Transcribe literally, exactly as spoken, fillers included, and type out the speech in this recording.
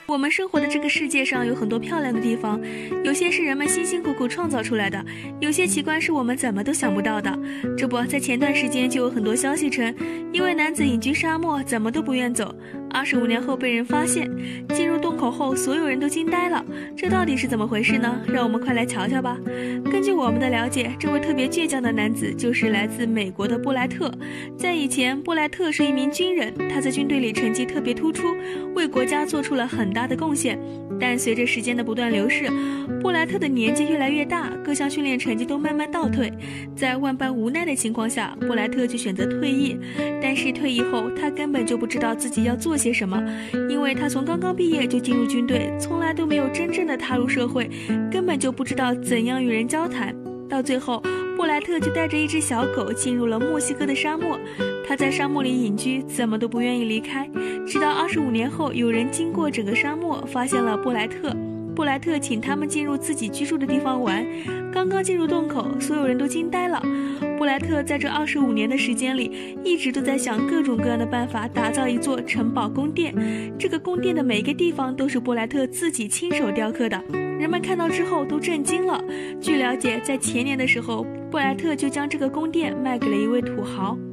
我们生活的这个世界上有很多漂亮的地方，有些是人们辛辛苦苦创造出来的，有些奇观是我们怎么都想不到的。这不，在前段时间就有很多消息称，一位男子隐居沙漠，怎么都不愿走，二十五年后被人发现，进入洞口后，所有人都惊呆了。这到底是怎么回事呢？让我们快来瞧瞧吧。根据我们的了解，这位特别倔强的男子就是来自美国的布莱特。在以前，布莱特是一名军人，他在军队里成绩特别突出，为国家做出了很大的贡献。但随着时间的不断流逝，布莱特的年纪越来越大，各项训练成绩都慢慢倒退。在万般无奈的情况下，布莱特就选择退役。但是退役后，他根本就不知道自己要做些什么，因为他从刚刚毕业就进入军队，从来都没有真正的踏入社会，根本就不知道怎样与人交谈。到最后，布莱特就带着一只小狗进入了墨西哥的沙漠。他在沙漠里隐居，怎么都不愿意离开。直到二十五年后，有人经过整个沙漠，发现了布莱特。布莱特请他们进入自己居住的地方玩。刚刚进入洞口，所有人都惊呆了。布莱特在这二十五年的时间里，一直都在想各种各样的办法打造一座城堡宫殿。这个宫殿的每个地方都是布莱特自己亲手雕刻的。人们看到之后都震惊了。据了解，在前年的时候，布莱特就将这个宫殿卖给了一位土豪。